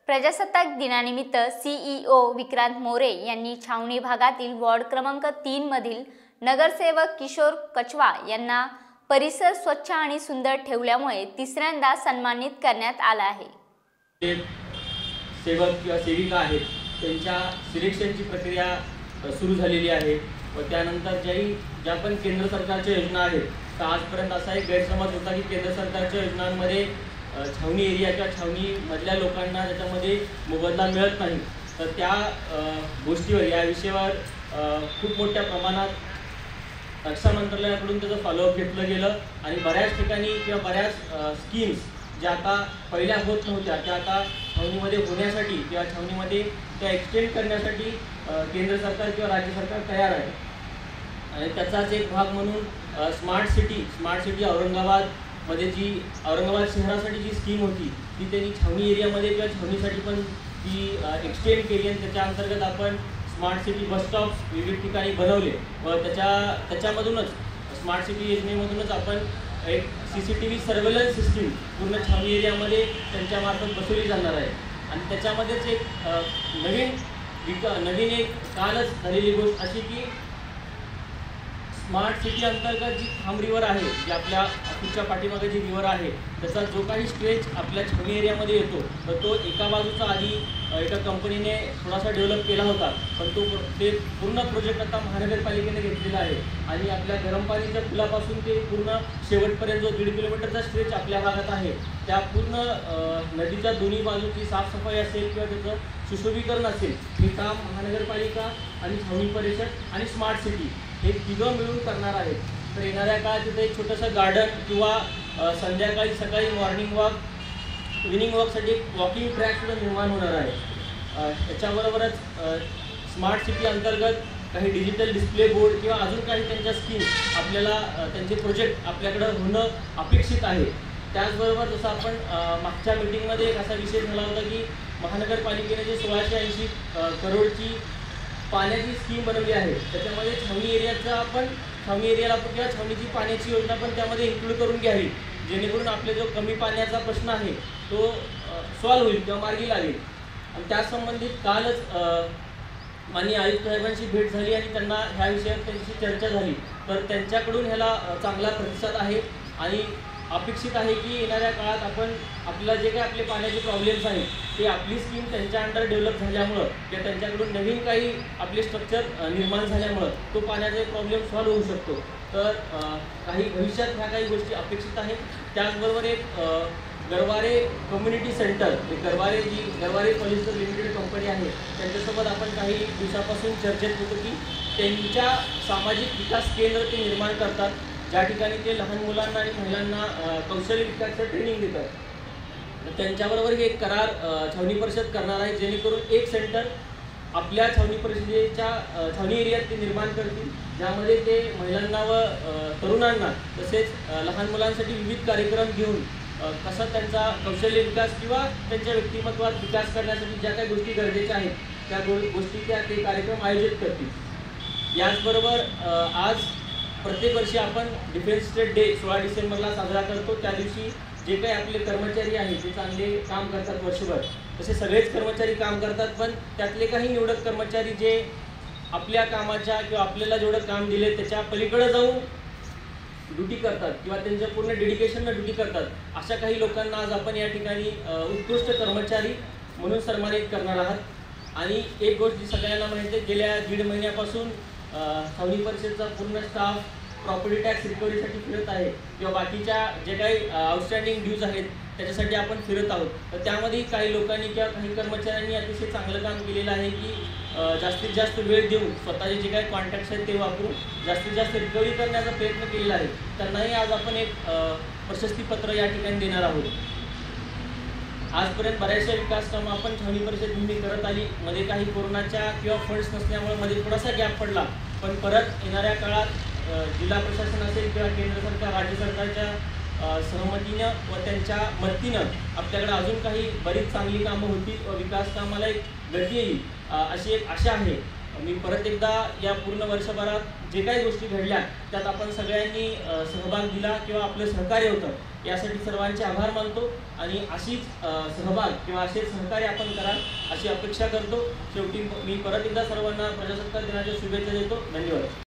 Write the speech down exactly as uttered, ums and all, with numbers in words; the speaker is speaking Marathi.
प्रजासत्ताक दिनानिमित्त सीईओ विक्रांत मोरे यांनी छावणी भागातील वॉर्ड क्रमांक तीन मधील नगरसेवक किशोर कछवा यांना परिसर स्वच्छ आणि सुंदर ठेवल्यामुळे तिसऱ्यांदा सन्मानित करण्यात आला आहे। सेवक किंवा सेविका आहेत त्यांच्या सिलेक्शनची प्रक्रिया सुरू झालेली आहे व त्यानंतर ज्याही ज्या पण केंद्र सरकारच्या योजना आहेत तर आजपर्यंत असा एक गैरसमज होता की केंद्र सरकारच्या योजनांमध्ये छावणी एरिया किंवा छावणीमधल्या लोकांना त्याच्यामध्ये मोबदला मिळत नाही, तर त्या गोष्टीवर या विषयावर खूप मोठ्या प्रमाणात रक्षा मंत्रालयाकडून त्याचं फॉलोअप घेतलं गेलं आणि बऱ्याच ठिकाणी किंवा बऱ्याच स्कीम्स ज्या आता पहिल्या होत नव्हत्या त्या आता छावणीमध्ये होण्यासाठी किंवा छावणीमध्ये त्या एक्सटेंड करण्यासाठी केंद्र सरकार किंवा राज्य सरकार तयार आहे। आणि त्याचाच एक भाग म्हणून smart city smart city Aurangabad मध्ये जी औरंगाबाद शहरासाठी जी स्कीम होती ती त्यांनी छावणी एरियामध्ये किंवा छावणीसाठी पण ती एक्सटेंड केली आणि त्याच्या अंतर्गत आपण स्मार्ट सिटी बस स्टॉप्स विविध ठिकाणी बनवले व त्याच्या त्याच्यामधूनच स्मार्ट सिटी योजनेमधूनच आपण एक C C T V surveillance system पूर्ण छावणी एरियामध्ये त्यांच्यामार्फत बसवली जाणार आहे। आणि त्याच्यामध्येच एक नवीन विका नवीन एक कालच झालेली गोष्ट अशी की स्मार्ट सिटी अंतर्गत जी खाम रिवर आहे जी आपल्या ऑफिसच्या पाठीमागे जी रिवर आहे त्याचा जो काही स्ट्रेच आपल्या छावणी एरियामध्ये येतो तर तो एका बाजूचा आधी एका कंपनीने थोडासा डेव्हलप केला होता, पण तो ते पूर्ण प्रोजेक्ट आता महानगरपालिकेने घेतलेला आहे आणि आपल्या गरम पाणीच्या पुलापासून ते पूर्ण शेवटपर्यंत जो दीड किलोमीटरचा स्ट्रेच आपल्या भागात आहे त्या पूर्ण नदीच्या दोन्ही बाजूची साफसफाई असेल किंवा त्याचं सुशोभीकरण असेल हे काम महानगरपालिका आणि छावणी परिषद आणि स्मार्ट सिटी हे तिघं मिळून करणार आहेत। तर येणाऱ्या काळात तिथे एक छोटंसं गार्डन किंवा संध्याकाळी सकाळी मॉर्निंग वॉक इव्हिनिंग वॉकसाठी एक वॉकिंग ट्रॅक सुद्धा निर्माण होणार आहे। त्याच्याबरोबरच स्मार्ट सिटी अंतर्गत काही डिजिटल डिस्प्ले बोर्ड किंवा अजून काही त्यांच्या स्कीम आपल्याला त्यांचे प्रोजेक्ट आपल्याकडं होणं अपेक्षित आहे। त्याचबरोबर जसं आपण मागच्या मीटिंगमध्ये एक असा विषय झाला होता की महानगरपालिकेने जे सोळाशे ऐंशी करोडची पाण्याची स्कीम बनवली आहे त्याच्यामध्ये छावणी एरियाचा आपण छावणी एरियाला किंवा छावणीची पाण्याची योजना पण त्यामध्ये इन्क्लूड करून घ्यावी, जेणेकरून आपले जो कमी पाण्याचा प्रश्न आहे तो सॉल्व्ह होईल किंवा मार्गी लागेल। आणि त्यासंबंधित कालच माननीय आयुक्त साहेबांची भेट झाली आणि त्यांना ह्या विषयावर त्यांची चर्चा झाली, तर त्यांच्याकडून ह्याला चांगला प्रतिसाद आहे आणि अपेक्षित आहे की येणाऱ्या काळात आपण आपल्याला जे काही आपले पाण्याचे प्रॉब्लेम्स आहेत ते आपली स्कीम त्यांच्या अंडर डेव्हलप झाल्यामुळं किंवा त्यांच्याकडून नवीन काही आपले स्ट्रक्चर निर्माण झाल्यामुळं तो पाण्याचा प्रॉब्लेम सॉल्व्ह होऊ शकतो। तर काही भविष्यात ह्या काही गोष्टी अपेक्षित आहेत। त्याचबरोबर एक गरवारे कम्युनिटी सेंटर हे गरवारे जी गरवारे पॉलिसर लिमिटेड कंपनी आहे त्यांच्यासोबत आपण काही दिवसापासून चर्चेत होतो की त्यांच्या सामाजिक विकास केंद्र ते निर्माण करतात, ज्या ठिकाणी ते लहान मुलांना आणि महिलांना कौशल्य विकासाचं ट्रेनिंग देतात। त्यांच्याबरोबर हे एक करार छावणी परिषद करणार आहे, जेणेकरून एक सेंटर आपल्या छावणी परिषदेच्या छावणी एरियात ते निर्माण करतील, ज्यामध्ये ते महिलांना व तरुणांना तसेच लहान मुलांसाठी विविध कार्यक्रम घेऊन कसा त्यांचा कौशल्य विकास किंवा त्यांच्या व्यक्तिमत्वात विकास करण्यासाठी ज्या काही गोष्टी गरजेच्या आहेत त्या गो गोष्टी त्या ते कार्यक्रम आयोजित करतील। याचबरोबर आज प्रत्येक वर्षी आपण डिफेन्स स्टेट डे सोळा डिसेंबरला साजरा करतो। त्या दिवशी जे काही आपले कर्मचारी आहेत ते चांगले काम करतात वर्षभर, तसे सगळेच कर्मचारी काम करतात, पण त्यातले काही निवडक कर्मचारी जे आपल्या कामाच्या किंवा आपल्याला जेवढं काम दिले त्याच्या पलीकडे जाऊन ड्युटी करतात किंवा त्यांच्या पूर्ण डेडिकेशननं ड्युटी करतात, अशा काही लोकांना आज आपण या ठिकाणी उत्कृष्ट कर्मचारी म्हणून सन्मानित करणार आहात। आणि एक गोष्ट जी सगळ्यांना माहिती आहे, गेल्या दीड महिन्यापासून छावणी परिषदचा पूर्ण स्टाफ प्रॉपर्टी टॅक्स रिकव्हरीसाठी फिरत आहे किंवा बाकीच्या जे काही आउटस्टँडिंग ड्यूज आहेत त्याच्यासाठी आपण फिरत आहोत। तर त्यामध्ये काही लोकांनी किंवा काही कर्मचाऱ्यांनी अतिशय चांगलं काम केलेलं आहे की जास्तीत जास्त वेळ देऊन स्वतःचे जे काही कॉन्टॅक्ट्स आहेत ते वापरून जास्तीत जास्त रिकव्हरी करण्याचा प्रयत्न केलेला आहे। त्यांनाही आज आपण एक प्रशस्तीपत्र या ठिकाणी देणार आहोत। आजपर्यंत बऱ्याचशा विकास कामं आपण छावणी परिषद नेहमी करत आली, मध्ये काही कोरोनाच्या किंवा फंड्स नसल्यामुळे मध्ये थोडासा गॅप पडला, पण परत येणाऱ्या काळात जिल्हा प्रशासन असेल किंवा केंद्र सरकार राज्य सरकारच्या सहमतीनं व त्यांच्या मदतीनं आपल्याकडे अजून काही बरीच चांगली कामं होतील व विकास कामाला एक गती येईल अशी एक आशा आहे। मी परत एकदा या पूर्ण वर्षभरात जे काही गोष्टी घडल्या त्यात आपण सगळ्यांनी अ, सहभाग दिला किंवा आपलं सहकार्य होतं यासाठी सर्वांचे आभार मानतो आणि अशीच अ, सहभाग किंवा असे सहकार्य आपण कराल अशी अपेक्षा करतो. शेवटी मी परत एकदा सर्वांना प्रजासत्ताक दिनाच्या शुभेच्छा देतो. धन्यवाद.